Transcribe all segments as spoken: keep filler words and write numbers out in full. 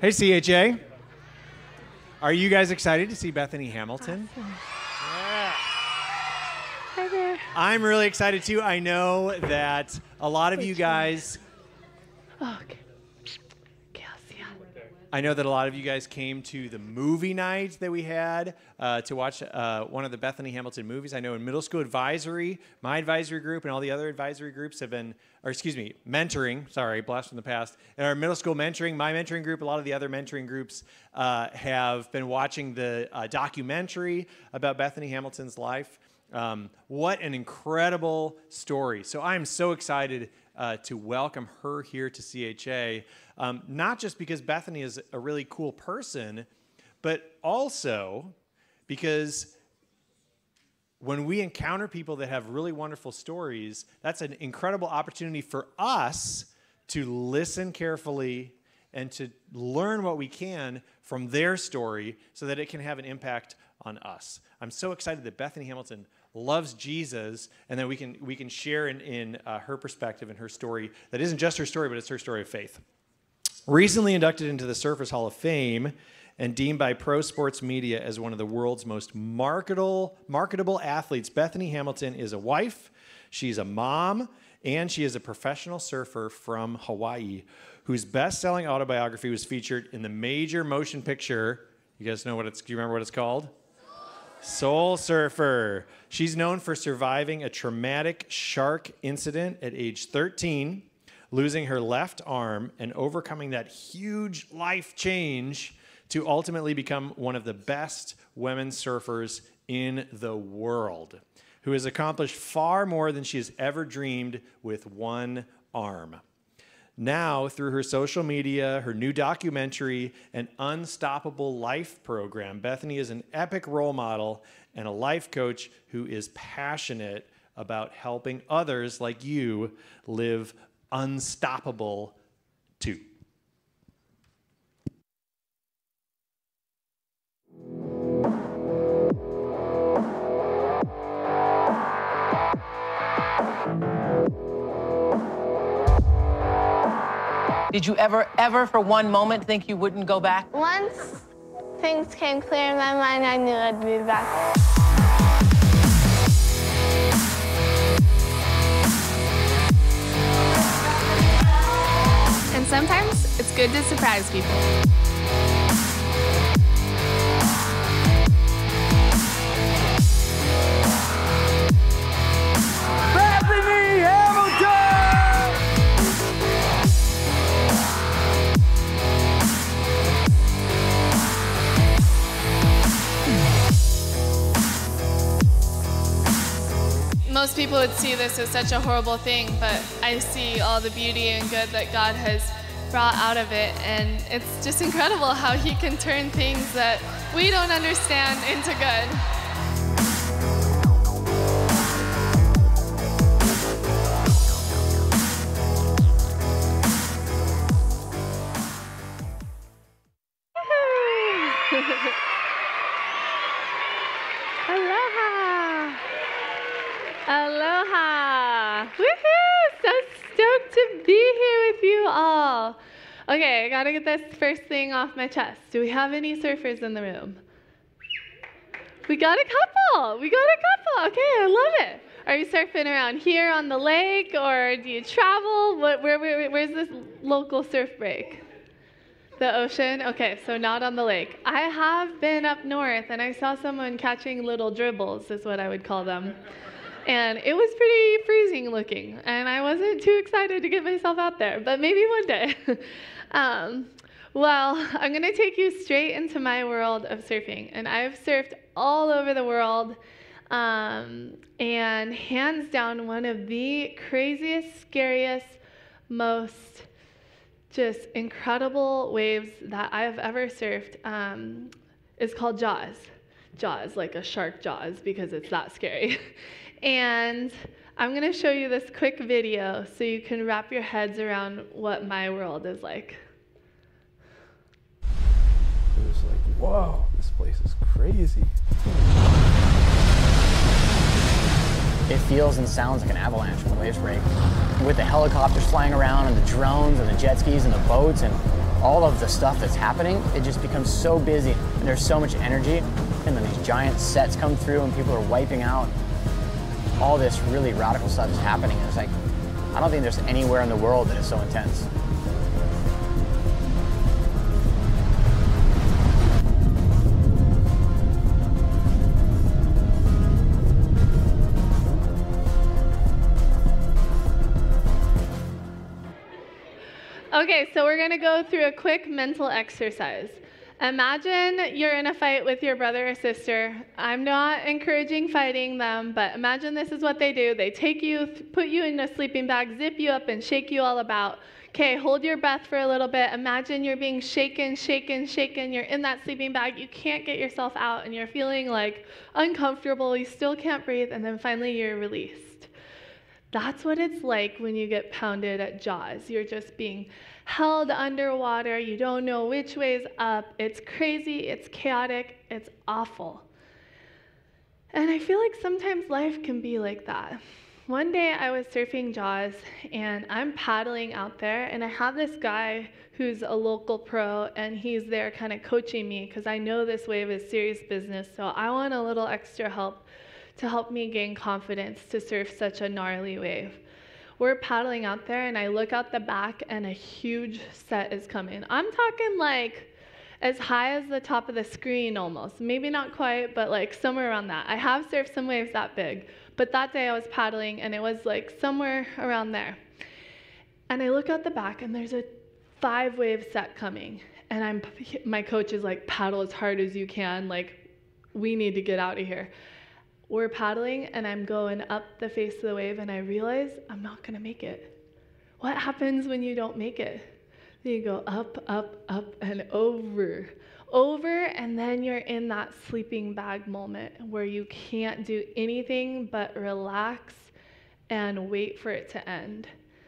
Hey, C H A. Are you guys excited to see Bethany Hamilton? Awesome. Yeah. Hi there. I'm really excited too. I know that a lot of you guys... Oh, okay. Okay, I'll see ya. I know that a lot of you guys came to the movie night that we had uh, to watch uh, one of the Bethany Hamilton movies. I know in middle school advisory, my advisory group and all the other advisory groups have been, or excuse me, mentoring, sorry, blast from the past. In our middle school mentoring, my mentoring group, a lot of the other mentoring groups uh, have been watching the uh, documentary about Bethany Hamilton's life. Um, what an incredible story. So I'm so excited uh, to welcome her here to C H A. Um, not just because Bethany is a really cool person, but also because when we encounter people that have really wonderful stories, that's an incredible opportunity for us to listen carefully and to learn what we can from their story so that it can have an impact on us. I'm so excited that Bethany Hamilton loves Jesus, and that we can we can share in, in uh, her perspective and her story that isn't just her story, but it's her story of faith. Recently inducted into the Surfers Hall of Fame and deemed by Pro Sports Media as one of the world's most marketable, marketable athletes, Bethany Hamilton is a wife, she's a mom, and she is a professional surfer from Hawaii whose best-selling autobiography was featured in the major motion picture. You guys know what it's, do you remember what it's called? Soul Surfer. She's known for surviving a traumatic shark incident at age thirteen, losing her left arm, and overcoming that huge life change to ultimately become one of the best women surfers in the world, who has accomplished far more than she has ever dreamed with one arm. Now, through her social media, her new documentary, and Unstoppable Life program, Bethany is an epic role model and a life coach who is passionate about helping others like you live unstoppable too. Did you ever, ever for one moment think you wouldn't go back? Once things came clear in my mind, I knew I'd be back. And sometimes it's good to surprise people. Bethany Hamilton! Most people would see this as such a horrible thing, but I see all the beauty and good that God has brought out of it, and it's just incredible how He can turn things that we don't understand into good. Aloha! Aloha! Woohoo! So stoked to be here with you all. Okay, I gotta get this first thing off my chest. Do we have any surfers in the room? We got a couple! We got a couple! Okay, I love it. Are you surfing around here on the lake, or do you travel? What, where, where, where's this local surf break? The ocean? Okay, so not on the lake. I have been up north, and I saw someone catching little dribbles, is what I would call them. And it was pretty freezing looking, and I wasn't too excited to get myself out there, but maybe one day. um, well, I'm going to take you straight into my world of surfing, and I've surfed all over the world, um, and hands down, one of the craziest, scariest, most just incredible waves that I've ever surfed um, is called Jaws. Jaws, like a shark jaws, because it's that scary. And I'm going to show you this quick video so you can wrap your heads around what my world is like. It was like, whoa, this place is crazy. It feels and sounds like an avalanche when the waves break. With the helicopters flying around and the drones and the jet skis and the boats and all of the stuff that's happening, it just becomes so busy and there's so much energy, and then these giant sets come through and people are wiping out. All this really radical stuff is happening, and it's like, I don't think there's anywhere in the world that is so intense. Okay, so we're gonna go through a quick mental exercise. Imagine you're in a fight with your brother or sister. I'm not encouraging fighting them, but imagine this is what they do. They take you, put you in a sleeping bag, zip you up, and shake you all about. Okay, hold your breath for a little bit. Imagine you're being shaken, shaken, shaken. You're in that sleeping bag. You can't get yourself out, and you're feeling like uncomfortable. You still can't breathe, and then finally you're released. That's what it's like when you get pounded at Jaws. You're just being held underwater. You don't know which way's up. It's crazy. It's chaotic. It's awful. And I feel like sometimes life can be like that. One day I was surfing Jaws, and I'm paddling out there, and I have this guy who's a local pro, and he's there kind of coaching me because I know this wave is serious business, so I want a little extra help to help me gain confidence to surf such a gnarly wave. We're paddling out there, and I look out the back, and a huge set is coming. I'm talking like as high as the top of the screen almost. Maybe not quite, but like somewhere around that. I have surfed some waves that big, but that day I was paddling, and it was like somewhere around there. And I look out the back, and there's a five wave set coming, and I'm my coach is like, paddle as hard as you can, like we need to get out of here. We're paddling, and I'm going up the face of the wave, and I realize I'm not gonna make it. What happens when you don't make it? Then you go up, up, up, and over, over, and then you're in that sleeping bag moment where you can't do anything but relax and wait for it to end.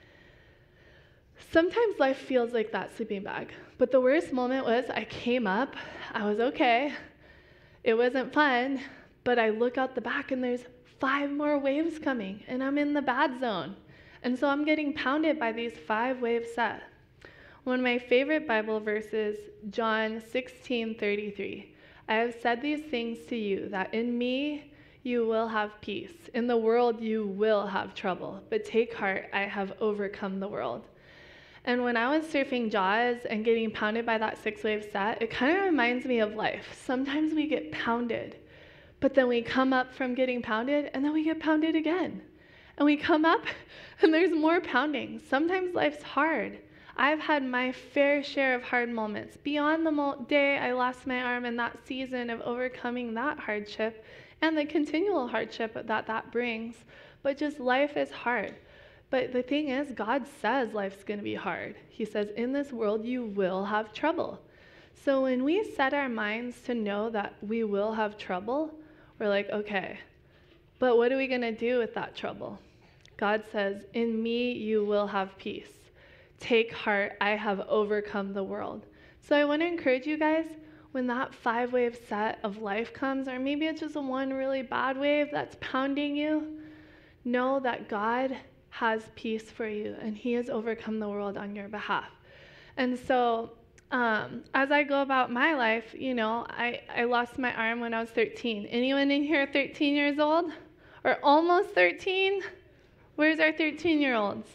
Sometimes life feels like that sleeping bag, but the worst moment was I came up, I was okay, it wasn't fun, but I look out the back, and there's five more waves coming, and I'm in the bad zone. And so I'm getting pounded by these five wave set. One of my favorite Bible verses, John sixteen thirty-three. I have said these things to you, that in me you will have peace. In the world you will have trouble, but take heart, I have overcome the world. And when I was surfing Jaws and getting pounded by that six wave set, it kind of reminds me of life. Sometimes we get pounded, but then we come up from getting pounded, and then we get pounded again. And we come up, and there's more pounding. Sometimes life's hard. I've had my fair share of hard moments. Beyond the mo- day I lost my arm and that season of overcoming that hardship and the continual hardship that that brings. But just life is hard. But the thing is, God says life's going to be hard. He says, in this world you will have trouble. So when we set our minds to know that we will have trouble, we're like, okay, but what are we going to do with that trouble? God says, in me you will have peace. Take heart, I have overcome the world. So I want to encourage you guys, when that five wave set of life comes, or maybe it's just a one really bad wave that's pounding you, know that God has peace for you, and he has overcome the world on your behalf. And so Um, as I go about my life, you know, I, I lost my arm when I was thirteen. Anyone in here thirteen years old? Or almost thirteen? Where's our thirteen-year-olds?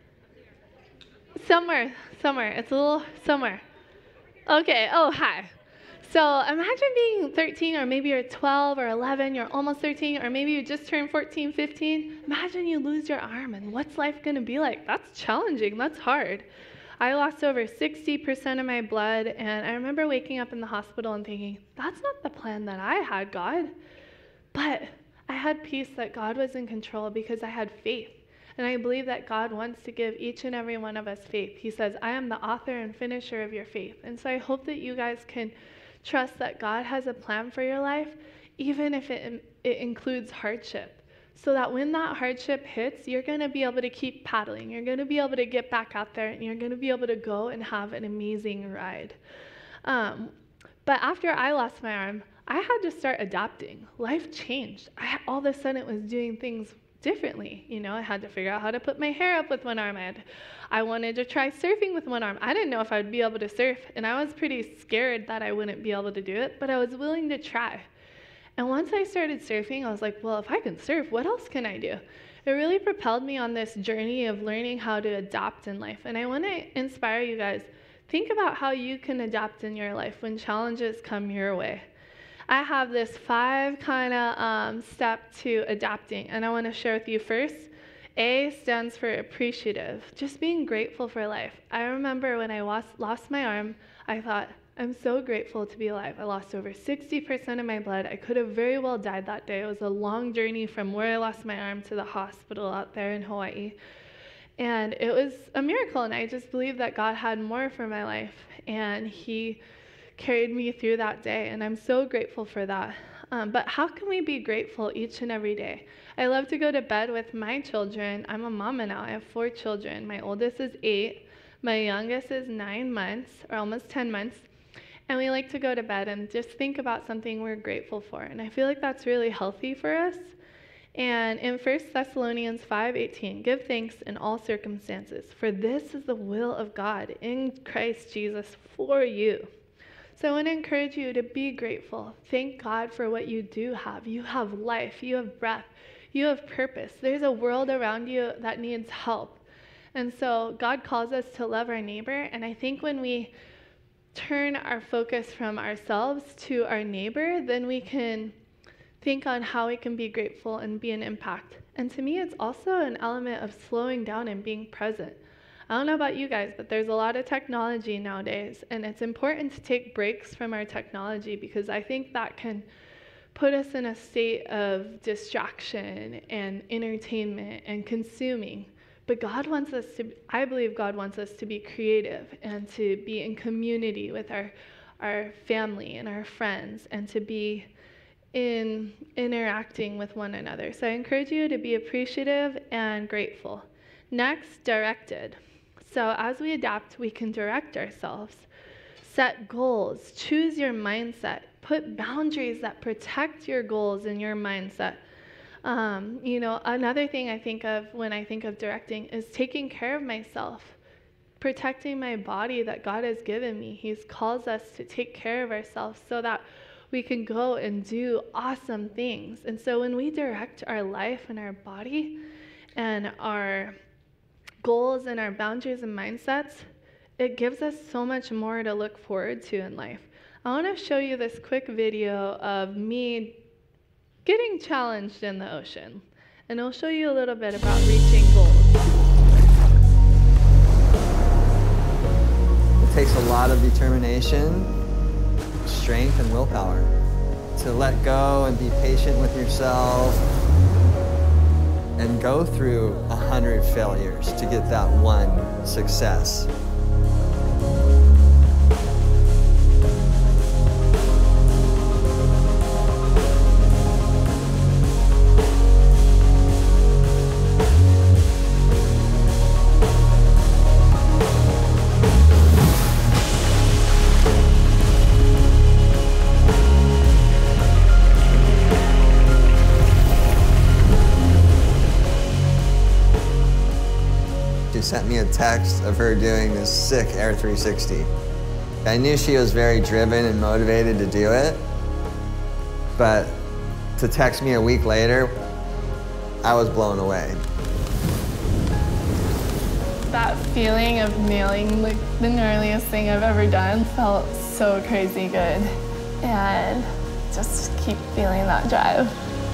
Somewhere, somewhere. It's a little somewhere. Okay, oh, hi. So imagine being thirteen, or maybe you're twelve or eleven, you're almost thirteen, or maybe you just turned fourteen, fifteen. Imagine you lose your arm, and what's life going to be like? That's challenging. That's hard. I lost over sixty percent of my blood, and I remember waking up in the hospital and thinking, that's not the plan that I had, God. But I had peace that God was in control because I had faith. And I believe that God wants to give each and every one of us faith. He says, I am the author and finisher of your faith. And so I hope that you guys can trust that God has a plan for your life, even if it, it includes hardship. So that when that hardship hits, you're going to be able to keep paddling. You're going to be able to get back out there, and you're going to be able to go and have an amazing ride. Um, but after I lost my arm, I had to start adapting. Life changed. I, all of a sudden, it was doing things differently. You know, I had to figure out how to put my hair up with one arm. I, had, I wanted to try surfing with one arm. I didn't know if I would be able to surf, and I was pretty scared that I wouldn't be able to do it, but I was willing to try. And once I started surfing, I was like, well, if I can surf, what else can I do? It really propelled me on this journey of learning how to adapt in life. And I want to inspire you guys, think about how you can adapt in your life when challenges come your way. I have this five kind of um, step to adapting, and I want to share with you first. A stands for appreciative, just being grateful for life. I remember when I lost, lost my arm, I thought, I'm so grateful to be alive. I lost over sixty percent of my blood. I could have very well died that day. It was a long journey from where I lost my arm to the hospital out there in Hawaii. And it was a miracle, and I just believed that God had more for my life, and he carried me through that day, and I'm so grateful for that. Um, but how can we be grateful each and every day? I love to go to bed with my children. I'm a mama now. I have four children. My oldest is eight. My youngest is nine months, or almost ten months. And we like to go to bed and just think about something we're grateful for. And I feel like that's really healthy for us. And in First Thessalonians five eighteen, give thanks in all circumstances, for this is the will of God in Christ Jesus for you. So I want to encourage you to be grateful. Thank God for what you do have. You have life. You have breath. You have purpose. There's a world around you that needs help. And so God calls us to love our neighbor. And I think when we turn our focus from ourselves to our neighbor, then we can think on how we can be grateful and be an impact. And to me, it's also an element of slowing down and being present. I don't know about you guys, but there's a lot of technology nowadays, and it's important to take breaks from our technology because I think that can put us in a state of distraction and entertainment and consuming. But God wants us to, I believe God wants us to be creative and to be in community with our, our family and our friends and to be in interacting with one another. So I encourage you to be appreciative and grateful. Next, directed. So as we adapt, we can direct ourselves. Set goals, choose your mindset, put boundaries that protect your goals and your mindset. Um, you know, another thing I think of when I think of directing is taking care of myself, protecting my body that God has given me. He calls us to take care of ourselves so that we can go and do awesome things. And so when we direct our life and our body and our goals and our boundaries and mindsets, it gives us so much more to look forward to in life. I want to show you this quick video of me getting challenged in the ocean, and it'll show you a little bit about reaching goals. It takes a lot of determination, strength, and willpower to let go and be patient with yourself and go through a hundred failures to get that one success. She sent me a text of her doing this sick Air three sixty. I knew she was very driven and motivated to do it, but to text me a week later, I was blown away. That feeling of nailing like the gnarliest thing I've ever done felt so crazy good, and just keep feeling that drive.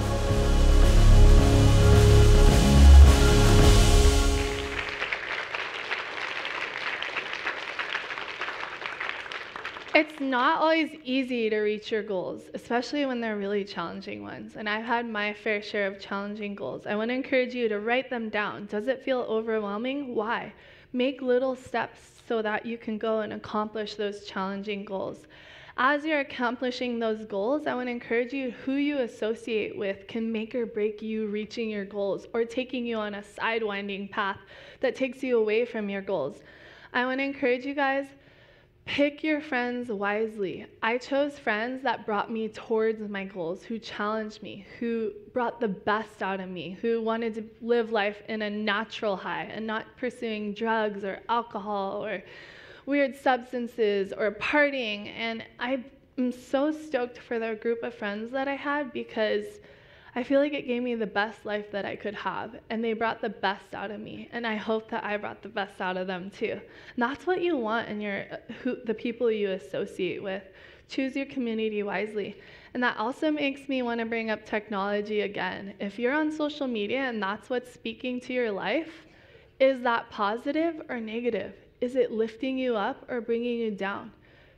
It's not always easy to reach your goals, especially when they're really challenging ones. And I've had my fair share of challenging goals. I want to encourage you to write them down. Does it feel overwhelming? Why? Make little steps so that you can go and accomplish those challenging goals. As you're accomplishing those goals, I want to encourage you, who you associate with can make or break you reaching your goals or taking you on a sidewinding path that takes you away from your goals. I want to encourage you guys, Pick your friends wisely. I chose friends that brought me towards my goals, who challenged me, who brought the best out of me, who wanted to live life in a natural high and not pursuing drugs or alcohol or weird substances or partying. And I am so stoked for the group of friends that I had, because I feel like it gave me the best life that I could have, and they brought the best out of me, and I hope that I brought the best out of them too. And that's what you want in your who, the people you associate with. Choose your community wisely. And that also makes me want to bring up technology again. If you're on social media and that's what's speaking to your life, is that positive or negative? Is it lifting you up or bringing you down?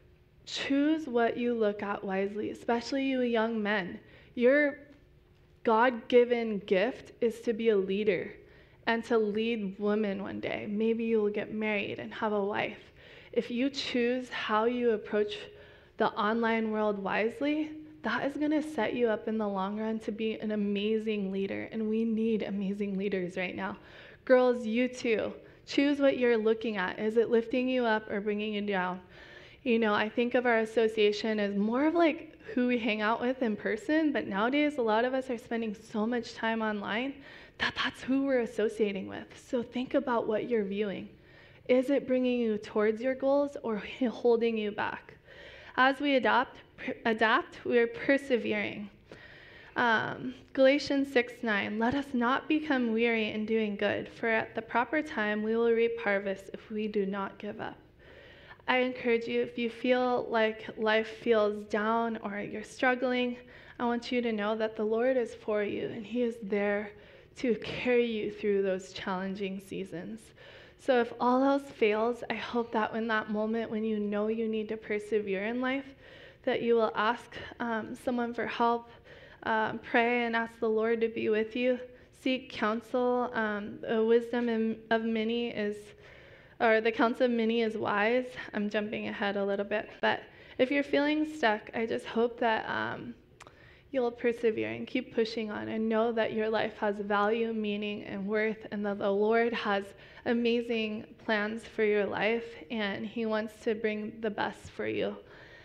Choose what you look at wisely, especially you young men. Your God-given gift is to be a leader and to lead women one day. Maybe you'll get married and have a wife. If you choose how you approach the online world wisely, that is going to set you up in the long run to be an amazing leader, and we need amazing leaders right now. Girls, you too. Choose what you're looking at. Is it lifting you up or bringing you down? You know, I think of our association as more of like who we hang out with in person, but nowadays a lot of us are spending so much time online that that's who we're associating with. So think about what you're viewing. Is it bringing you towards your goals or holding you back? As we adapt, adapt, we are persevering. Um, Galatians six nine, let us not become weary in doing good, for at the proper time we will reap harvest if we do not give up. I encourage you, if you feel like life feels down or you're struggling, I want you to know that the Lord is for you, and He is there to carry you through those challenging seasons. So if all else fails, I hope that in that moment when you know you need to persevere in life, that you will ask um, someone for help, um, pray and ask the Lord to be with you, seek counsel. Um, the wisdom in, of many is or the counsel of many is wise. I'm jumping ahead a little bit. But if you're feeling stuck, I just hope that um, you'll persevere and keep pushing on and know that your life has value, meaning, and worth, and that the Lord has amazing plans for your life, and He wants to bring the best for you.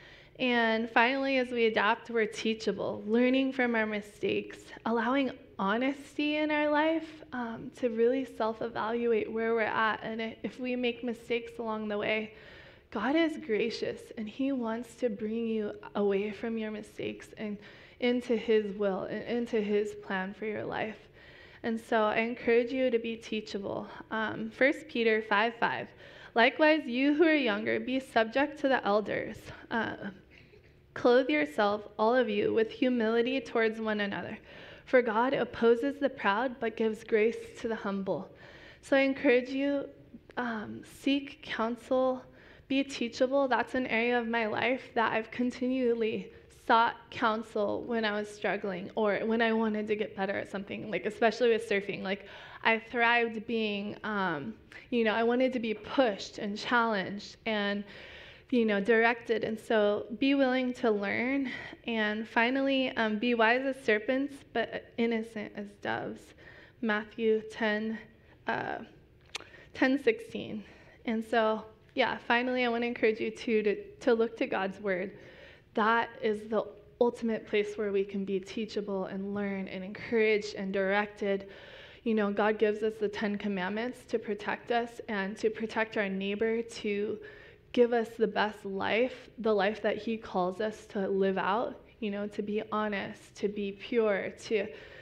And finally, as we adapt, we're teachable, learning from our mistakes, allowing honesty in our life um, to really self-evaluate where we're at. And if we make mistakes along the way, God is gracious, and He wants to bring you away from your mistakes and into His will and into His plan for your life. And so I encourage you to be teachable. Um, First Peter five five, likewise, you who are younger, be subject to the elders. Uh, Clothe yourself, all of you, with humility towards one another. For God opposes the proud, but gives grace to the humble. So I encourage you, um, seek counsel, be teachable. That's an area of my life that I've continually sought counsel when I was struggling or when I wanted to get better at something, like especially with surfing. Like I thrived being, um, you know, I wanted to be pushed and challenged and you know, directed. And so be willing to learn. And finally, um, be wise as serpents, but innocent as doves. Matthew ten, uh, ten sixteen. And so, yeah, finally, I want to encourage you to, to, to look to God's word. That is the ultimate place where we can be teachable and learn and encouraged and directed. You know, God gives us the Ten Commandments to protect us and to protect our neighbor, to give us the best life, the life that He calls us to live out, you know, to be honest, to be pure, to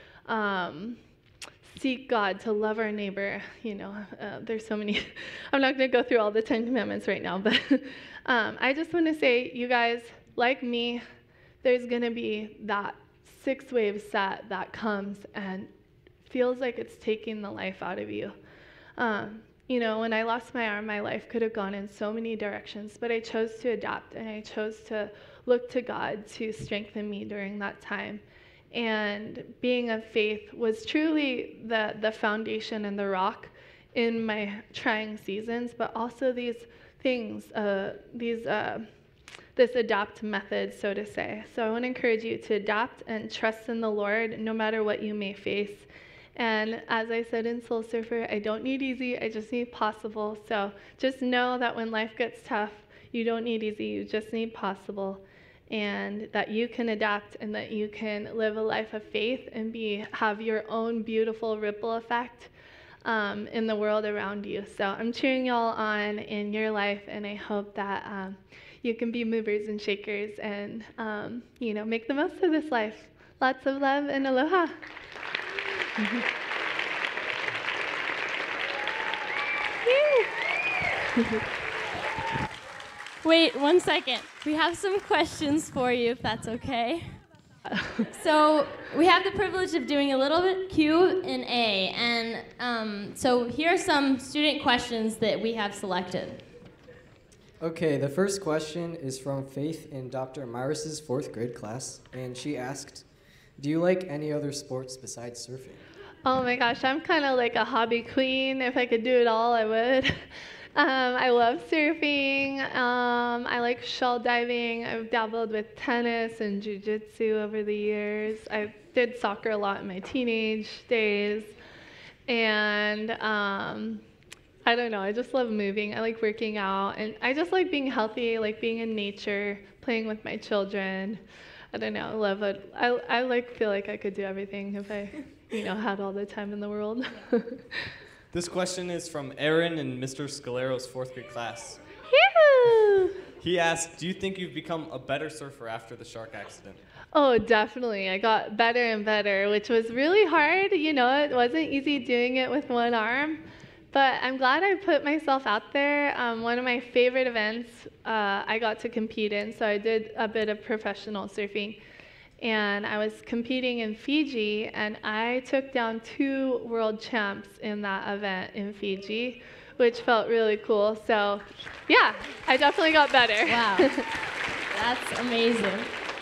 um, seek God, to love our neighbor. You know, uh, there's so many. I'm not going to go through all the Ten Commandments right now, but um, I just want to say, you guys, like me, there's going to be that sixth wave set that comes and feels like it's taking the life out of you. Um, You know, when I lost my arm, my life could have gone in so many directions, but I chose to adapt, and I chose to look to God to strengthen me during that time. And being of faith was truly the, the foundation and the rock in my trying seasons, but also these things, uh, these uh, this adapt method, so to say. So I want to encourage you to adapt and trust in the Lord no matter what you may face. And as I said in Soul Surfer, I don't need easy, I just need possible. So just know that when life gets tough, you don't need easy, you just need possible, and that you can adapt and that you can live a life of faith and be have your own beautiful ripple effect um, in the world around you. So I'm cheering y'all on in your life, and I hope that um, you can be movers and shakers and um, you know, make the most of this life. Lots of love and aloha. Wait one second. We have some questions for you, if that's okay. So we have the privilege of doing a little bit Q and A, and um, so here are some student questions that we have selected. Okay, the first question is from Faith in Doctor Myris's fourth grade class, and she asked, do you like any other sports besides surfing? Oh my gosh, I'm kind of like a hobby queen. If I could do it all, I would. Um, I love surfing. Um, I like shell diving. I've dabbled with tennis and jiu-jitsu over the years. I did soccer a lot in my teenage days. And um, I don't know, I just love moving. I like working out. And I just like being healthy, like being in nature, playing with my children. I don't know, I love it. I, I like feel like I could do everything if I, you know, had all the time in the world. This question is from Aaron in Mister Scalero's fourth grade class. Yoo-hoo! He asked, do you think you've become a better surfer after the shark accident? Oh, definitely. I got better and better, which was really hard. You know, it wasn't easy doing it with one arm. But I'm glad I put myself out there. Um, one of my favorite events uh, I got to compete in, so I did a bit of professional surfing. And I was competing in Fiji, and I took down two world champs in that event in Fiji, which felt really cool. So, yeah, I definitely got better. Wow, that's amazing.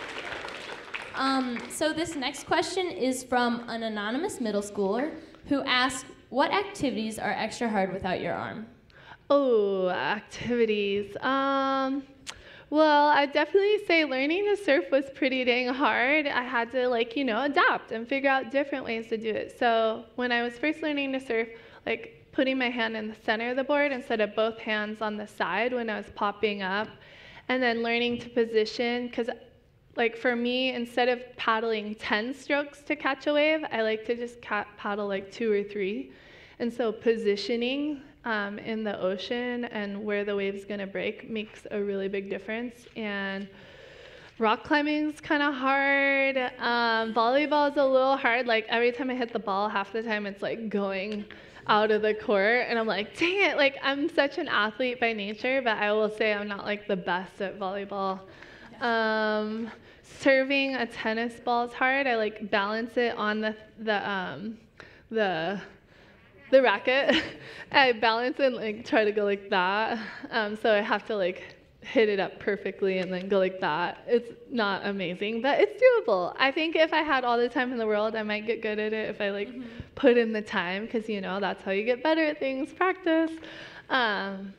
Um, so this next question is from an anonymous middle schooler who asked, what activities are extra hard without your arm? Oh, activities. Um... Well, I'd definitely say learning to surf was pretty dang hard. I had to, like, you know, adapt and figure out different ways to do it. So when I was first learning to surf, like, putting my hand in the center of the board instead of both hands on the side when I was popping up, and then learning to position, because, like, for me, instead of paddling ten strokes to catch a wave, I like to just ca- paddle, like, two or three. And so positioning Um, in the ocean and where the wave's gonna break makes a really big difference. And rock climbing's kind of hard. Um, volleyball's a little hard. Like every time I hit the ball, half the time it's like going out of the court, and I'm like, dang it! Like I'm such an athlete by nature, but I will say I'm not like the best at volleyball. Um, serving a tennis ball is hard. I like balance it on the the um, the the racket. I balance it and like try to go like that. Um, so I have to like hit it up perfectly and then go like that. It's not amazing, but it's doable. I think if I had all the time in the world, I might get good at it if I like mm-hmm. put in the time, because you know that's how you get better at things. Practice. Um,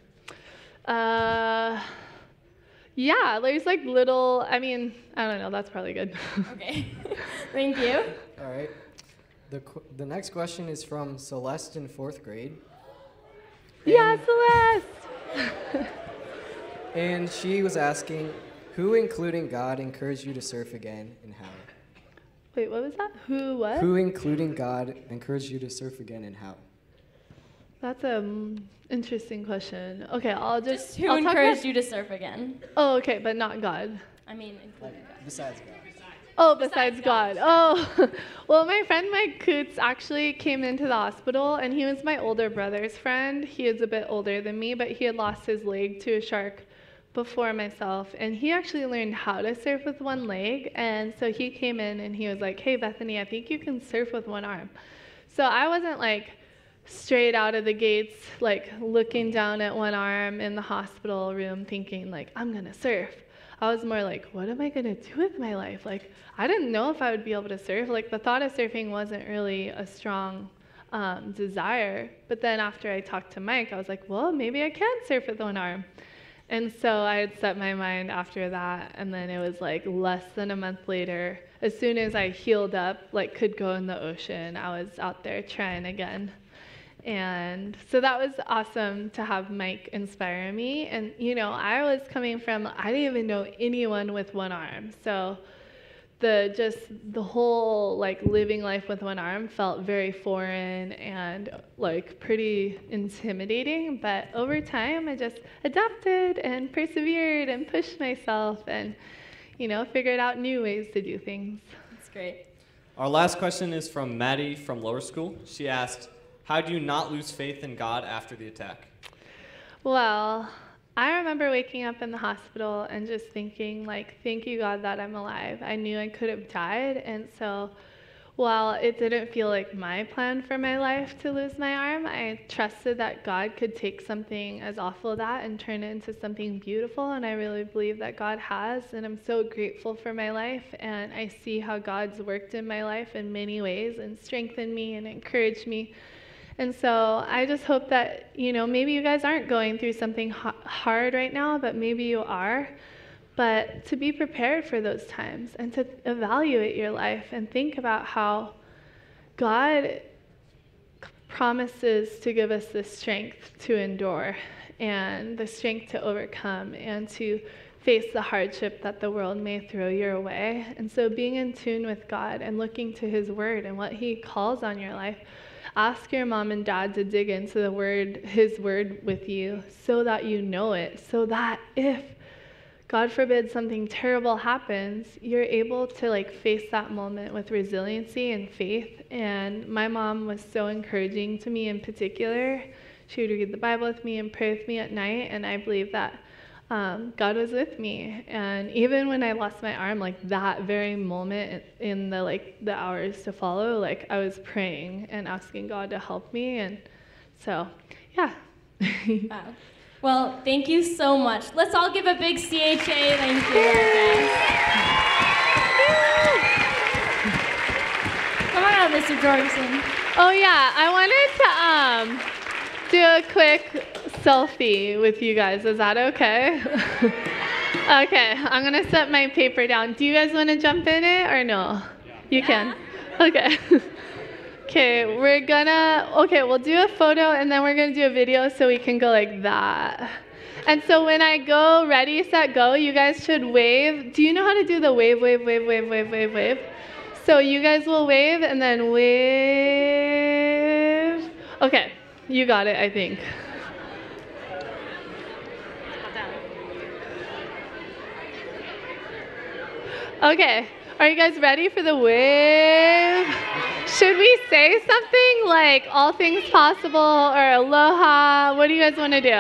uh, yeah, there's like little. I mean, I don't know. That's probably good. Okay. Thank you. All right. The, qu- the next question is from Celeste in fourth grade. Yeah, Celeste! And she was asking, who, including God, encouraged you to surf again, and how? Wait, what was that? Who, what? Who, including God, encouraged you to surf again, and how? That's an interesting question. Okay, I'll just... just who I'll encouraged about... you to surf again? Oh, okay, but not God. I mean, including God. Besides God. Oh, besides, besides God. God. Oh, well, my friend Mike Coots actually came into the hospital, and he was my older brother's friend. He is a bit older than me, but he had lost his leg to a shark before myself, and he actually learned how to surf with one leg. And so he came in, and he was like, hey, Bethany, I think you can surf with one arm. So I wasn't like straight out of the gates, like looking down at one arm in the hospital room thinking like, I'm gonna surf. I was more like, what am I gonna do with my life? Like, I didn't know if I would be able to surf. Like, the thought of surfing wasn't really a strong um, desire. But then after I talked to Mike, I was like, well, maybe I can surf with one arm. And so I had set my mind after that, and then it was like less than a month later, as soon as I healed up, like could go in the ocean, I was out there trying again. And so that was awesome to have Mike inspire me. And, you know, I was coming from, I didn't even know anyone with one arm. So the just the whole like living life with one arm felt very foreign and like pretty intimidating. But over time, I just adapted and persevered and pushed myself and, you know, figured out new ways to do things. That's great. Our last question is from Maddie from lower school. She asked, how do you not lose faith in God after the attack? Well, I remember waking up in the hospital and just thinking, like, thank you, God, that I'm alive. I knew I could have died. And so while it didn't feel like my plan for my life to lose my arm, I trusted that God could take something as awful as that and turn it into something beautiful. And I really believe that God has. And I'm so grateful for my life. And I see how God's worked in my life in many ways and strengthened me and encouraged me. And so I just hope that, you know, maybe you guys aren't going through something ha- hard right now, but maybe you are. But to be prepared for those times and to evaluate your life and think about how God promises to give us the strength to endure and the strength to overcome and to face the hardship that the world may throw your way. And so being in tune with God and looking to His Word and what He calls on your life. Ask your mom and dad to dig into the word, His Word with you so that you know it, so that if, God forbid, something terrible happens, you're able to like face that moment with resiliency and faith. And my mom was so encouraging to me in particular. She would read the Bible with me and pray with me at night, and I believe that Um, God was with me. And even when I lost my arm, like that very moment in the like the hours to follow, like I was praying and asking God to help me. And so, yeah. Wow. Well, thank you so much. Let's all give a big C H A thank you. Come on out, Mister Jorgensen. Oh yeah, I wanted to um, do a quick selfie with you guys. Is that okay? Okay, I'm gonna set my paper down. Do you guys want to jump in it or no? You can. Okay. Okay, we're gonna, okay, we'll do a photo and then we're gonna do a video so we can go like that. And so when I go ready, set, go, you guys should wave. Do you know how to do the wave, wave, wave, wave, wave, wave, wave? So you guys will wave and then wave. Okay, you got it, I think. Okay, are you guys ready for the wave? Should we say something like all things possible or aloha? What do you guys want to do?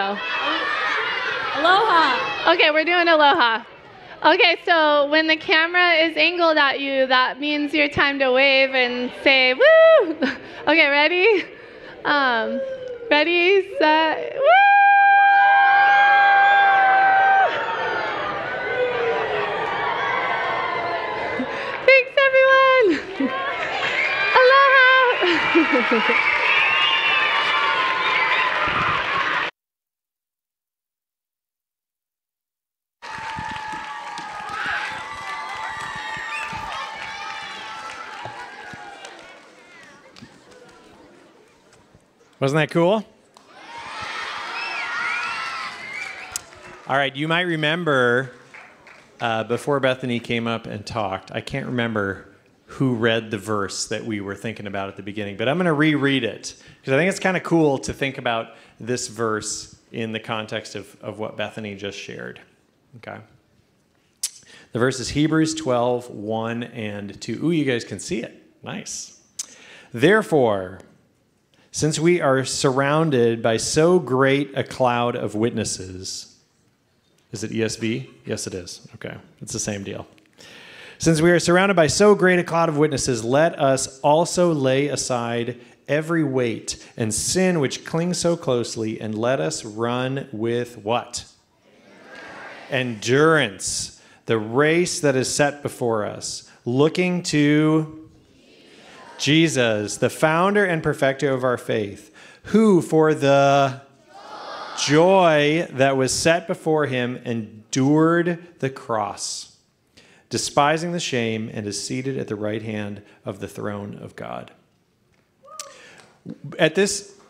Aloha. Okay, we're doing aloha. Okay, so when the camera is angled at you, that means your time to wave and say woo. Okay, ready? Um, ready, set, woo! Thanks, everyone. Aloha. Wasn't that cool? All right, you might remember uh, before Bethany came up and talked, I can't remember who read the verse that we were thinking about at the beginning, but I'm going to reread it because I think it's kind of cool to think about this verse in the context of, of what Bethany just shared. Okay. The verse is Hebrews twelve, one and two. Ooh, you guys can see it. Nice. Therefore, since we are surrounded by so great a cloud of witnesses, is it E S V? Yes, it is. Okay, it's the same deal. Since we are surrounded by so great a cloud of witnesses, let us also lay aside every weight and sin which clings so closely, and let us run with what? Endurance. Endurance, the race that is set before us, looking to Jesus, the founder and perfecter of our faith, who for the joy that was set before him endured the cross, despising the shame, and is seated at the right hand of the throne of God. At this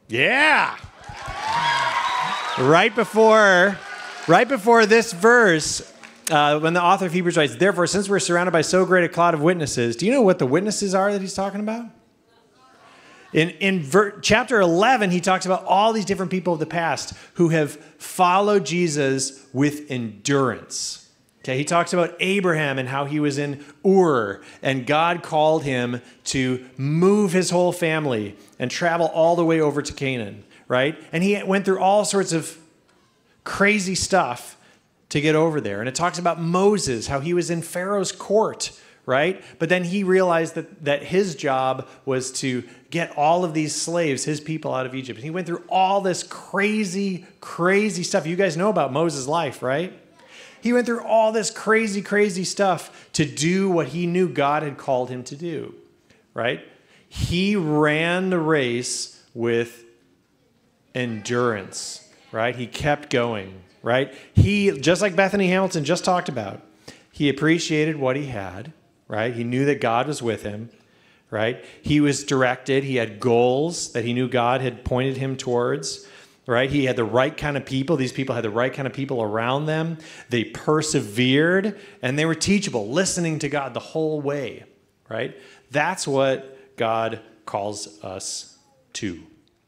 Yeah. Right before, right before this verse, uh, when the author of Hebrews writes, therefore, since we're surrounded by so great a cloud of witnesses, do you know what the witnesses are that he's talking about? In, in ver- chapter eleven, he talks about all these different people of the past who have followed Jesus with endurance. Okay, he talks about Abraham and how he was in Ur, and God called him to move his whole family and travel all the way over to Canaan, right? And he went through all sorts of crazy stuff to get over there. And it talks about Moses, how he was in Pharaoh's court, right? But then he realized that, that his job was to get all of these slaves, his people, out of Egypt. And he went through all this crazy, crazy stuff. You guys know about Moses' life, right? He went through all this crazy, crazy stuff to do what he knew God had called him to do, right? He ran the race with endurance, right? He kept going, right? He, just like Bethany Hamilton just talked about, he appreciated what he had, right? He knew that God was with him, right? He was directed. He had goals that he knew God had pointed him towards, right? He had the right kind of people. These people had the right kind of people around them. They persevered, and they were teachable, listening to God the whole way, right? That's what God calls us to.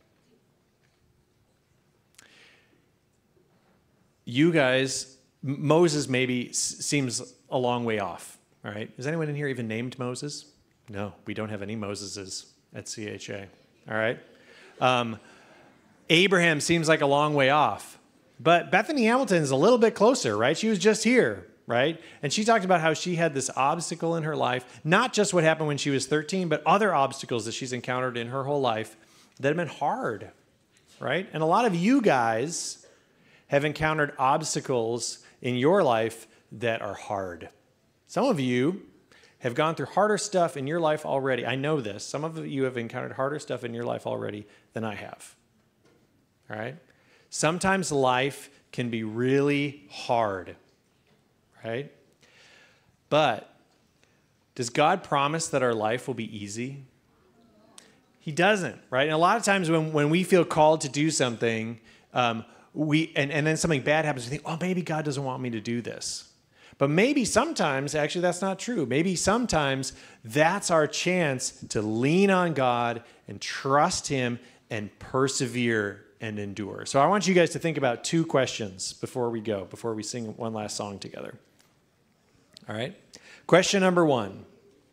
You guys, Moses maybe s- seems a long way off, all right? Is anyone in here even named Moses? No, we don't have any Moseses at C H A, all right? Um, Abraham seems like a long way off, but Bethany Hamilton is a little bit closer, right? She was just here, right? And she talked about how she had this obstacle in her life, not just what happened when she was thirteen, but other obstacles that she's encountered in her whole life that have been hard, right? And a lot of you guys have encountered obstacles in your life that are hard. Some of you have gone through harder stuff in your life already. I know this. Some of you have encountered harder stuff in your life already than I have. All right? Sometimes life can be really hard, right? But does God promise that our life will be easy? He doesn't, right? And a lot of times when, when we feel called to do something, um, we and, and then something bad happens, we think, oh, maybe God doesn't want me to do this. But maybe sometimes, actually, that's not true. Maybe sometimes that's our chance to lean on God and trust him and persevere and endure. So I want you guys to think about two questions before we go, before we sing one last song together. All right? Question number one.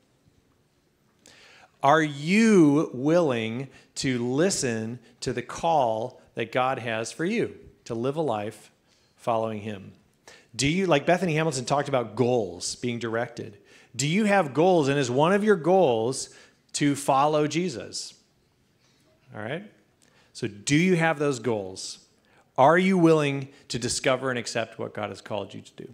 Are you willing to listen to the call that God has for you to live a life following him? Do you, like Bethany Hamilton talked about goals being directed, do you have goals, and is one of your goals to follow Jesus? All right? So do you have those goals? Are you willing to discover and accept what God has called you to do?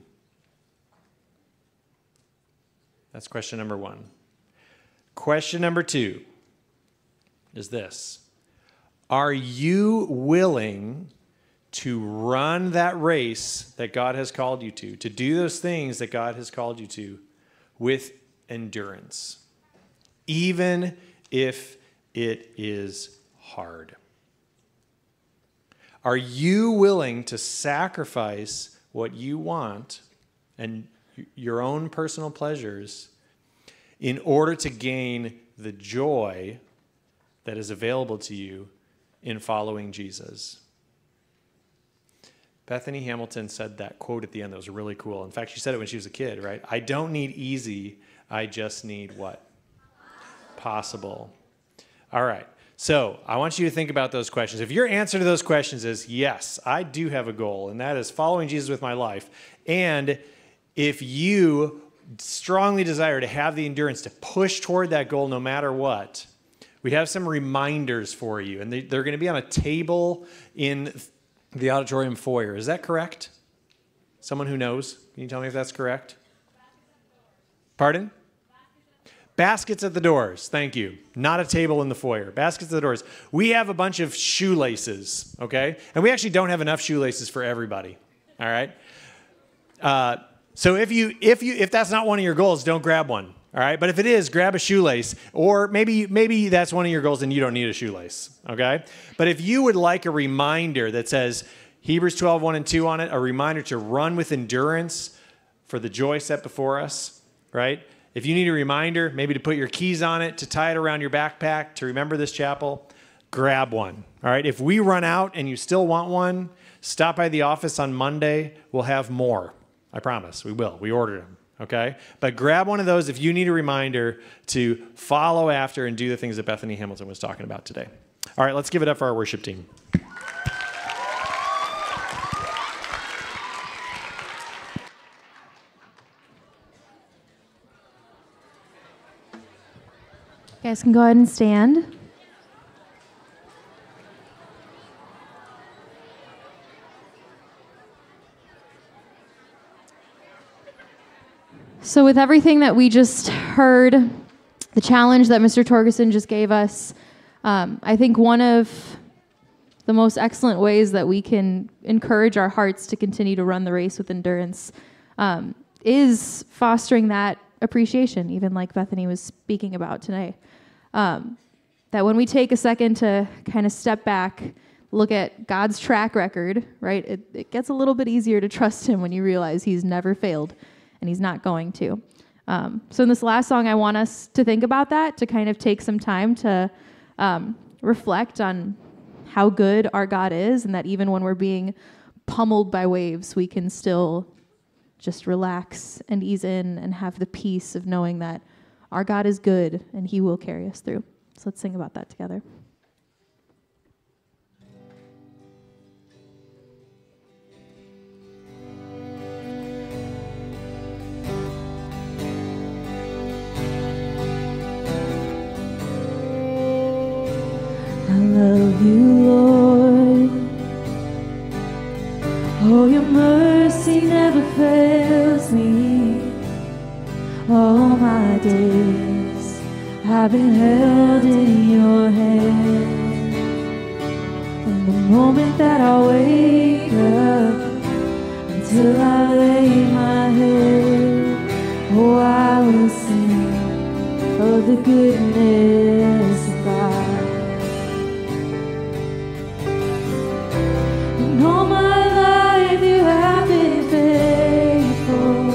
That's question number one. Question number two is this. Are you willing to run that race that God has called you to, to do those things that God has called you to with endurance, even if it is hard? Are you willing to sacrifice what you want and your own personal pleasures in order to gain the joy that is available to you in following Jesus? Bethany Hamilton said that quote at the end that was really cool. In fact, she said it when she was a kid, right? I don't need easy, I just need what? Possible. All right. So I want you to think about those questions. If your answer to those questions is, yes, I do have a goal, and that is following Jesus with my life, and if you strongly desire to have the endurance to push toward that goal no matter what, we have some reminders for you, and they, they're going to be on a table in the auditorium foyer. Is that correct? Someone who knows? Can you tell me if that's correct? Pardon? Baskets at the doors. Thank you. Not a table in the foyer. Baskets at the doors. We have a bunch of shoelaces, okay? And we actually don't have enough shoelaces for everybody, all right? Uh, so if you if you if that's not one of your goals, don't grab one, All right, but if it is, grab a shoelace, or maybe maybe that's one of your goals and you don't need a shoelace, okay? But if you would like a reminder that says Hebrews twelve, one and two on it, a reminder to run with endurance for the joy set before us, right? If you need a reminder, maybe to put your keys on it, to tie it around your backpack, to remember this chapel, grab one, all right? If we run out and you still want one, stop by the office on Monday. We'll have more. I promise, we will. We ordered them. Okay? But grab one of those if you need a reminder to follow after and do the things that Bethany Hamilton was talking about today. All right, let's give it up for our worship team. You guys can go ahead and stand. So with everything that we just heard, the challenge that Mister Torgerson just gave us, um, I think one of the most excellent ways that we can encourage our hearts to continue to run the race with endurance um, is fostering that appreciation, even like Bethany was speaking about today. Um, that when we take a second to kind of step back, look at God's track record, right, it, it gets a little bit easier to trust him when you realize he's never failed. And he's not going to. Um, so in this last song, I want us to think about that, to kind of take some time to um, reflect on how good our God is, and that even when we're being pummeled by waves, we can still just relax and ease in and have the peace of knowing that our God is good and he will carry us through. So let's sing about that together. I love you, Lord. Oh, your mercy never fails me. All my days I've been held in your hand. From the moment that I wake up until I lay my head, oh, I will sing of the goodness of God. All my life you have been faithful.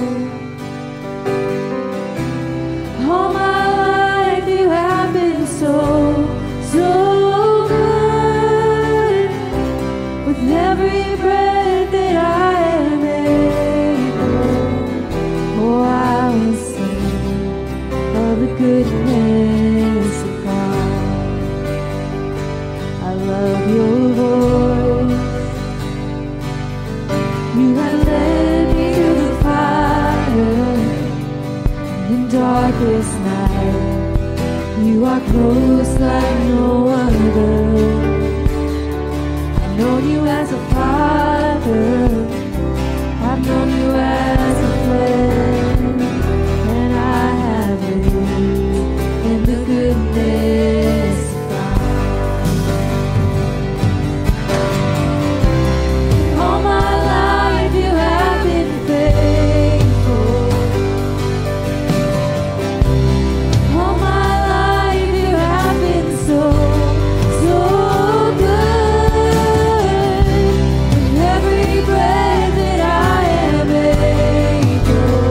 All my life you have been so, so good. With every breath that I am able, oh, I will sing of the goodness of God. I love your voice. You have led me through the fire and in darkest night. You are close like no other. I've known you as a father. I've known you as a friend. And I have lived in the goodness of God. All my life you have been faithful. All my life you have been so, so good. With every breath that I am able,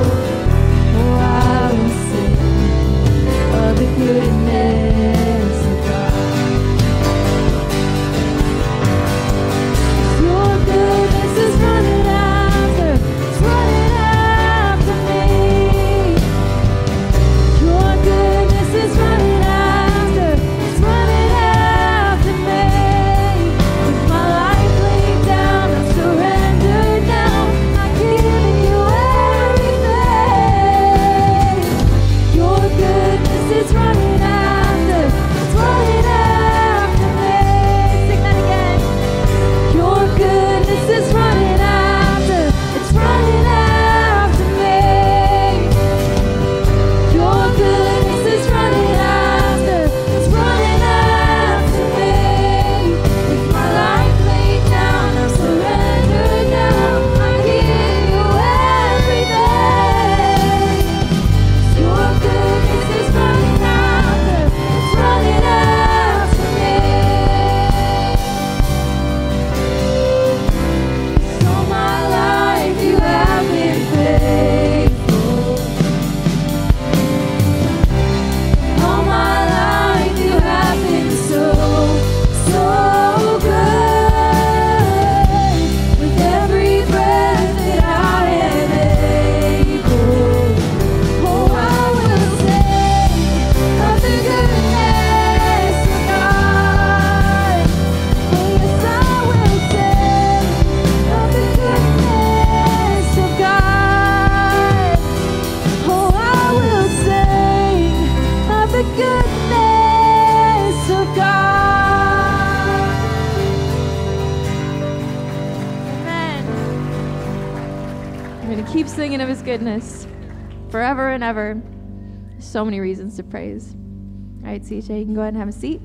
and of his goodness forever and ever. So many reasons to praise. All right, C H A, you can go ahead and have a seat.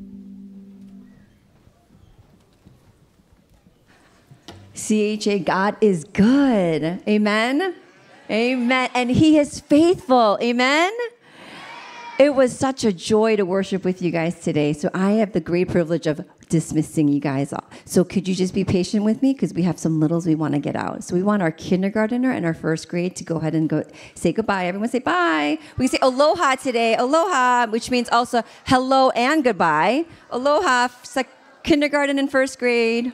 C H A, God is good. Amen? Amen. And he is faithful. Amen? It was such a joy to worship with you guys today. So I have the great privilege of dismissing you guys all. So could you just be patient with me? Because we have some littles we want to get out. So we want our kindergartner and our first grade to go ahead and go say goodbye. Everyone say bye. We can say aloha today. Aloha, which means also hello and goodbye. Aloha, sec- kindergarten and first grade.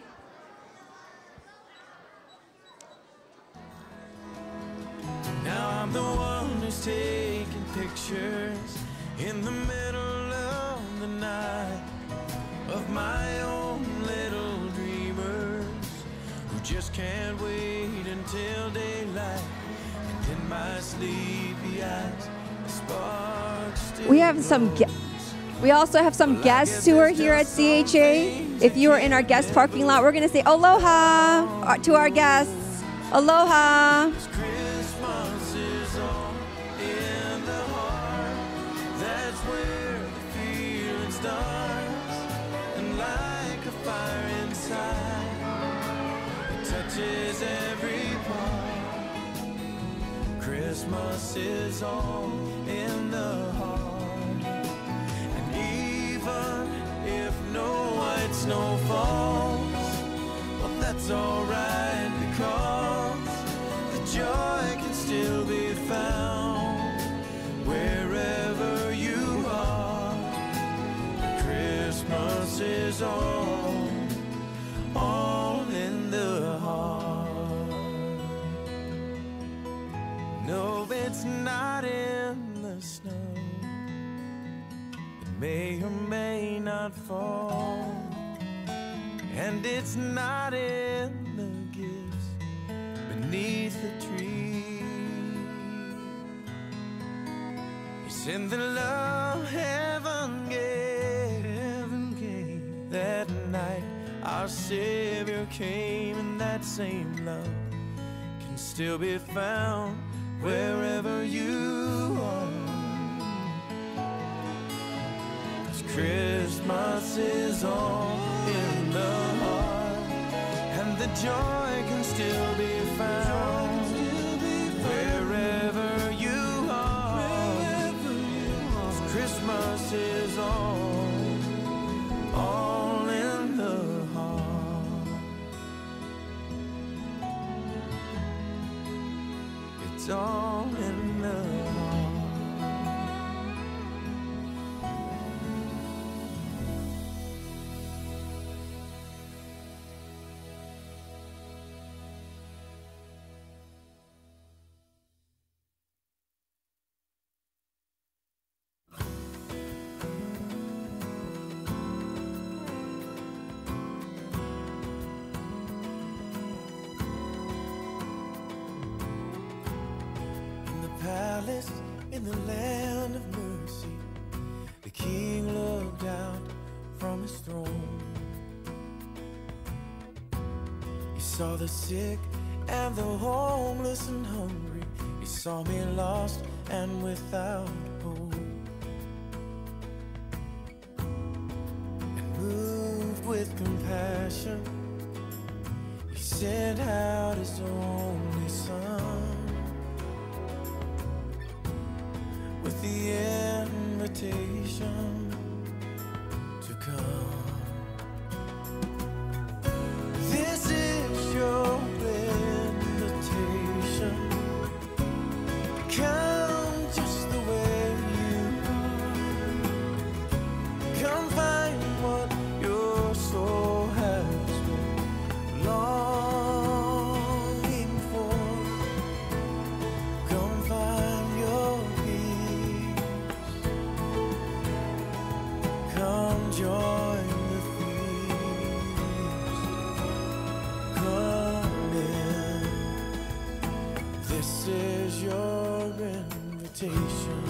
Now I'm the one who's taking pictures in the middle of the night of my own little dreamers who just can't wait until daylight. And in my sleepy eyes, the sparks still We have some ge- we also have some guests who are here at C H A. If you are in our guest parking lot, we're going to say aloha to our guests. Aloha. Christmas is all in the heart. That's where the feeling starts. And like a fire inside, it touches every part. Christmas is all in the heart. And even if no white snow falls, well, that's alright, because the joy can still be found wherever you are. Christmas is all, all in the heart. No, it's not in the snow. It may or may not fall. And it's not in the gifts beneath the tree. It's in the love heaven gave, heaven gave. That night our Savior came, and that same love can still be found wherever you are. 'Cause Christmas is all in the heart, and the joy can still be found wherever you are. 'Cause Christmas is all, all in the heart. It's all in the heart. Palace in the land of mercy, the king looked out from his throne. He saw the sick and the homeless and hungry. He saw me lost and without hope. And moved with compassion, he sent out his only son, with the invitation to come. This is your invitation. Come just the way you are. Come find what your soul has been longing for. Come find your come join the feast. Come in. This is your invitation.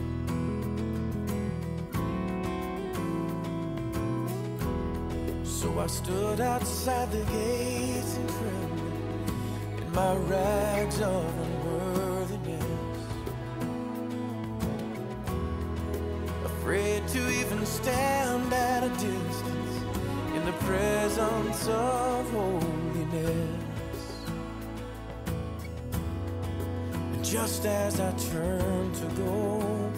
So So I stood outside the gates and trembled in my rags of unworthiness, afraid to even stand at a distance in the presence of holiness. And just as I turned to go,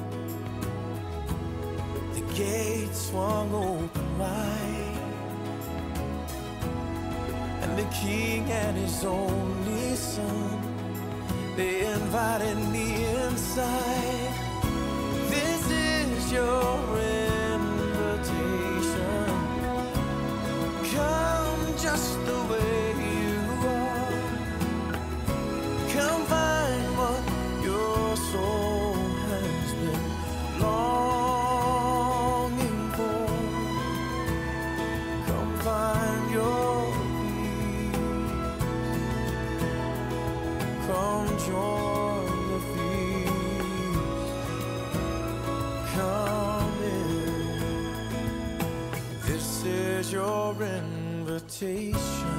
the gate swung open wide, and the King and his only Son, they invited me inside. This is your invitation. Come just the way you are. Come find what your soul has been longing for. Come find your peace. Come join the feast. Come in. This is your invitation.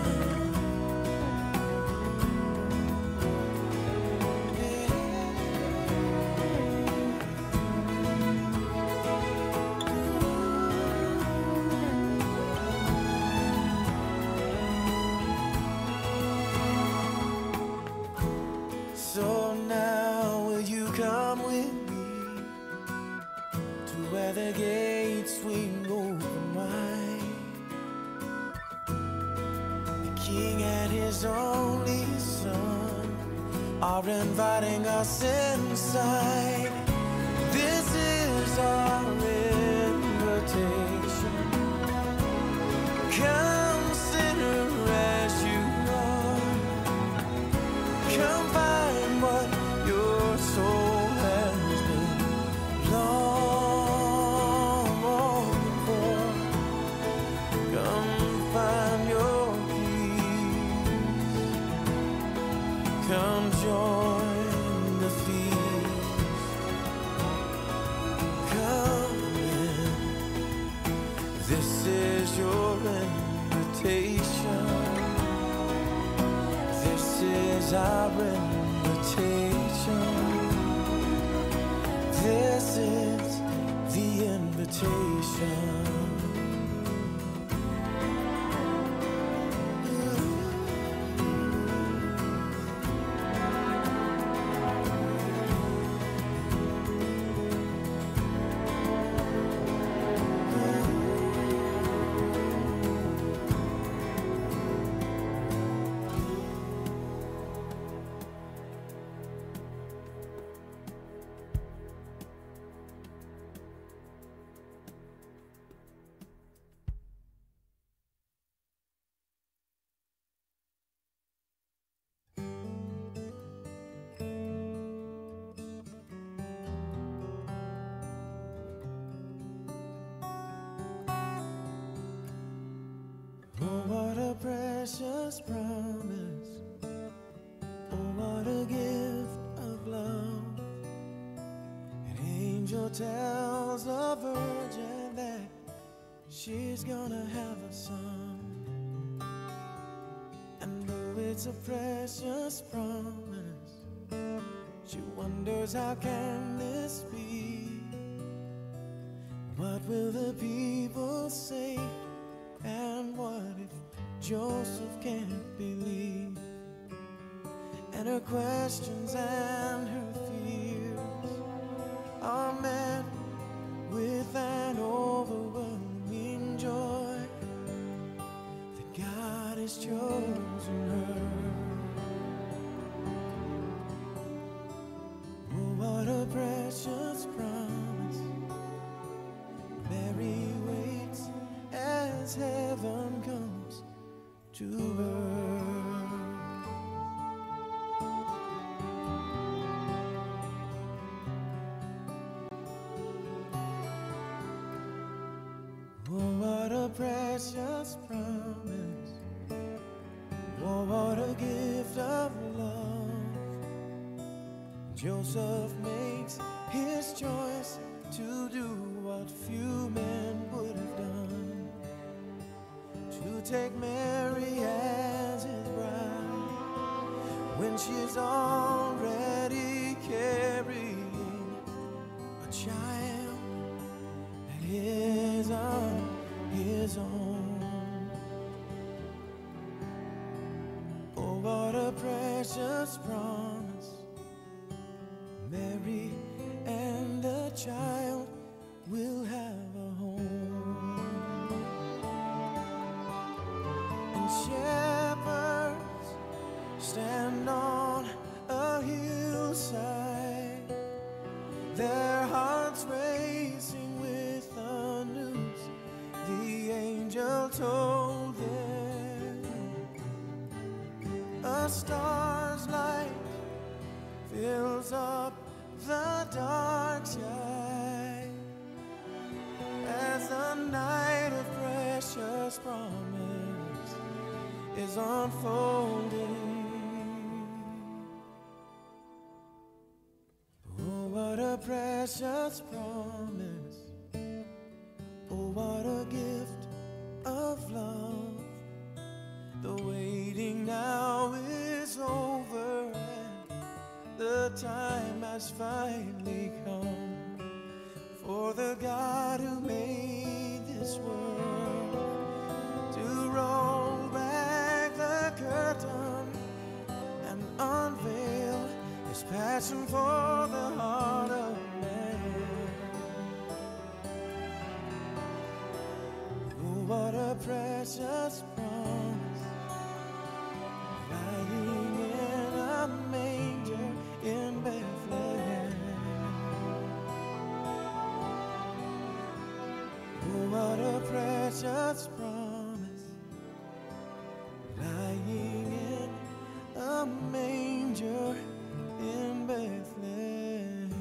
So now will you come with me to where the gates swing open wide? The King and his only Son are inviting us inside. This is our invitation. Come, sinner, as you are. Come find what your soul has been longing for. Come find your peace. Come join the feast. Come in. This is your invitation. This is our invitation. This is the invitation. Oh, what a precious promise. Oh, what a gift of love. An angel tells a virgin that she's gonna have a son. And though it's a precious promise, she wonders, how can this be? What will the people say? And what if Joseph can't believe? And her questions and her fears are met with an overwhelming joy that God has chosen her. Oh, what a precious promise. Mary waits as heaven comes to earth. Oh, what a precious promise. Oh, what a gift of love. Joseph makes his choice to do what few men would have done, to to take Mary as his bride when she's already carrying a child that is on his own. Oh, what a precious promise. Mary and the child will have a home. And shepherds stand on a hillside, their hearts racing with the news the angel told them. A star's light fills up the dark sky as the night of precious promise is unfolding. Oh, what a precious promise. Oh, what a gift of love. The waiting now is over and the time has finally come for the God who made this world to roll back the curtain and unveil his passion for the heart of man. Oh, what a precious promise, lying in a manger in Bethlehem. Oh, what a precious promise, lying in a manger in Bethlehem.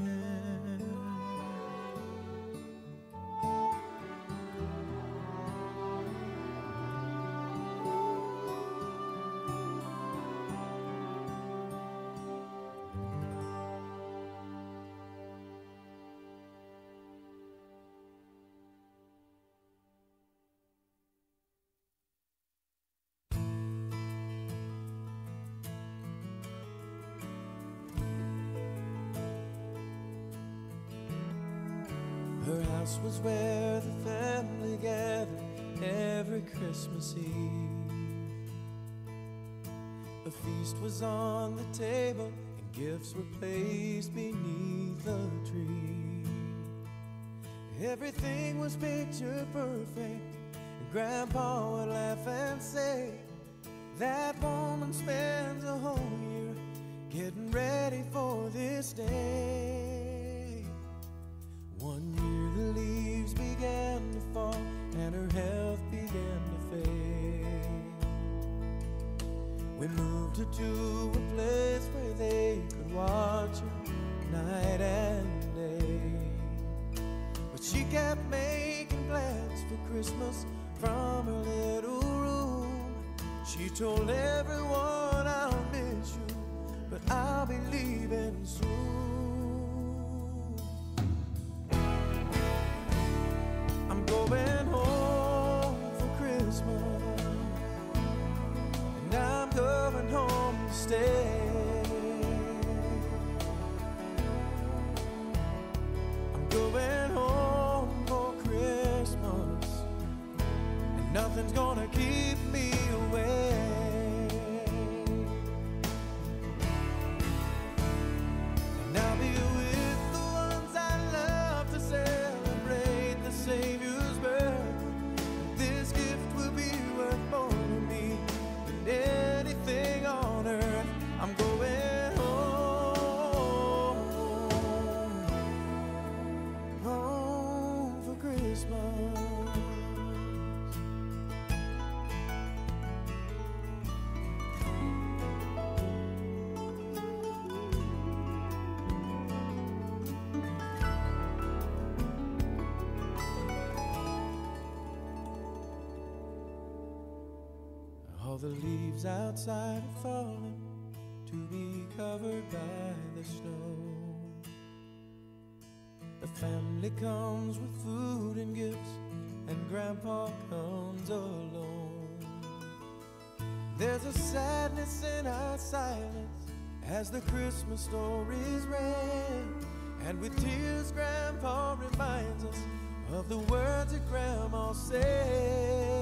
Her house was where the family gathered every Christmas Eve. A feast was on the table and gifts were placed beneath the tree. Everything was picture perfect, and Grandpa would laugh and say, that woman spends a whole year getting ready for this day. One year the leaves began to fall and her health began to fade. We moved her to a place where they could watch her night and day. But she kept making plans for Christmas from her little room. She told everyone, I'll miss you, but I'll be leaving soon. I'm going home for Christmas, and I'm going home to stay. I'm going home for Christmas, and nothing's gonna keep me away. And I'll be with the ones I love to celebrate the Savior's birth. This gift will be worth more to me than anything on earth. I'm going home, home for Christmas. All the leaves outside are falling to be covered by the snow. The family comes with food and gifts, and Grandpa comes alone. There's a sadness in our silence as the Christmas stories read. And with tears, Grandpa reminds us of the words that Grandma said.